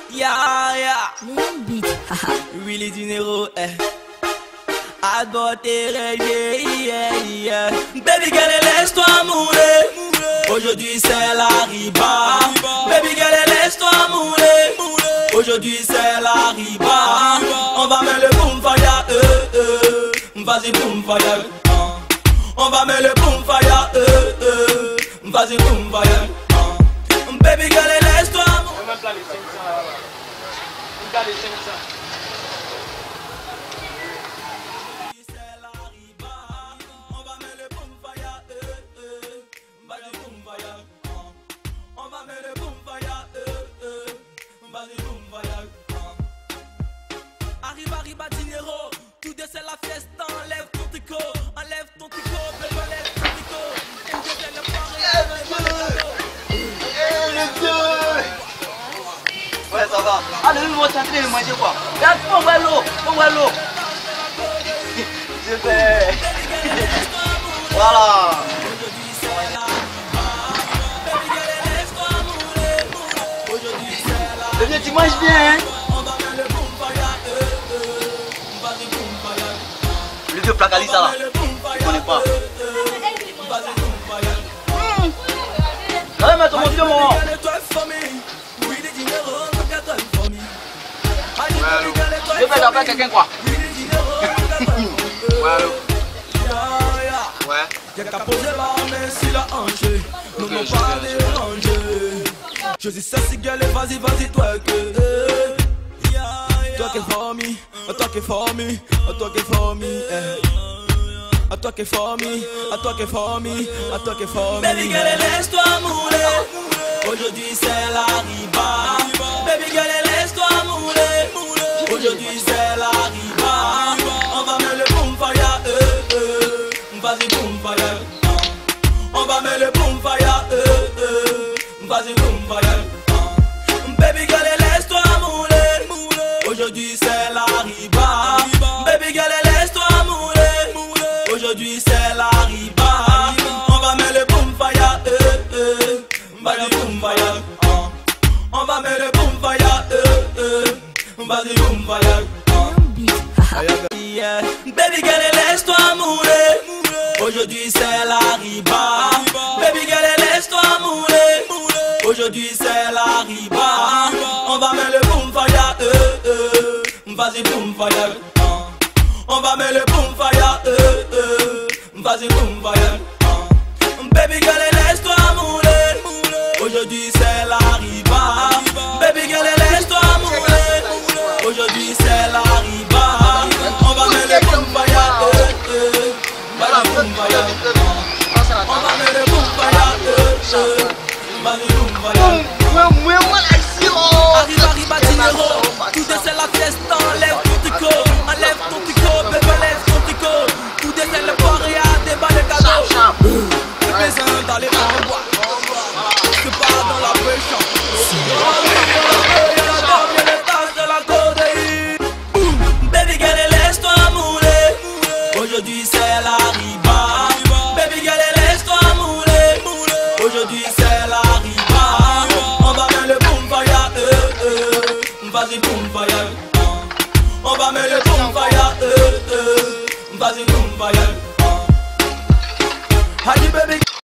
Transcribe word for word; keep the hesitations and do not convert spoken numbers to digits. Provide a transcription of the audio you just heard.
Yeah, yeah. Leon Beat. Willy Dinero, eh. Aborté, régé, yeah, yeah. Baby girl, laisse-toi mouler. Aujourd'hui c'est la riba. Baby girl, laisse-toi mouler. Aujourd'hui c'est la riba. On va mettre le boom fire, euh, euh. Vas-y boom fire. On va mettre le boom fire, euh, euh. Vas-y boom fire. Baby girl, laisse-toi mouler. Même là les cinq cents là. Regarde les cinq cents. Arrive, arrive à Dinero, tout de c'est la fiesta, enlève ton tricot, enlève ton tricot, bébé, enlève ton tricot. Tout de c'est le pari, Ouais, ça va. Ah, le nouveau chantier, il mange quoi? Regarde, on voit l'eau, on voit l'eau. Je fais. Voilà. Bébé, tu manges bien, hein? Le vieux placalisa là, tu connais pas. Allez, mets ton vieux moment. Je vais t'appeler quelqu'un quoi? Ouais, allô? Ouais. J'ai qu'à poser la main sur la hanche, ne m'ont pas dérangé. Je dis ça, c'est gueule, vas-y, vas-y, toi que. Toi qui es for me, toi qui es for me, toi qui es for me, à toi qui est for me, à toi qui est for me, à toi qui est for me. Baby girl, laisse-toi mouler. Aujourd'hui c'est la riba. Baby girl, laisse-toi mouler. Aujourd'hui c'est la riba. On va mettre le boom fire, euh, euh. Vas-y boom fire. On va mettre le boom fire, euh, euh. Vas-y boom fire. Baby girl, laisse-toi mouler. Aujourd'hui c'est la riba. Baby girl, laisse-toi mouler. Aujourd'hui c'est la riba. On va mettre le boom fire, euh, euh. Vas-y boom fire. On va mettre le boom fire, euh, euh. Vas-y boom fire. Yeah. Baby girl, laisse-toi mouler. Aujourd'hui c'est la riba. Baby girl, laisse-toi mouler. Aujourd'hui c'est la riba. On va mettre le boom fire, euh, euh. Vas-y boom fire. On va mettre le boom fire, euh, euh. Vas-y boom fire. Baby girl, laisse-toi mouler. Aujourd'hui c'est la riba. Baby girl, laisse-toi mouler. Aujourd'hui c'est la riba. On va mettre le boom fire, euh, euh. Vas-y boom fire. On va mettre le boom fire, euh, euh. Vas-y boom fire. Arrive, arrive à Dinero, tout de c'est la fiesta, enlève ton tricot, enlève ton tricot, bébé, enlève ton tricot. Tout de c'est le pari à débat le cadeau. Le baiser dans les envois, je pars dans la pêche. Baby girl, laisse-toi mouler. Aujourd'hui c'est la riba. Baby girl, laisse-toi mouler. Aujourd'hui c'est la riba. On va mettre le boom fire, euh, euh. Vas-y boom fire. On va mettre le boom fire, euh, euh. Vas-y boom fire. Hadi baby.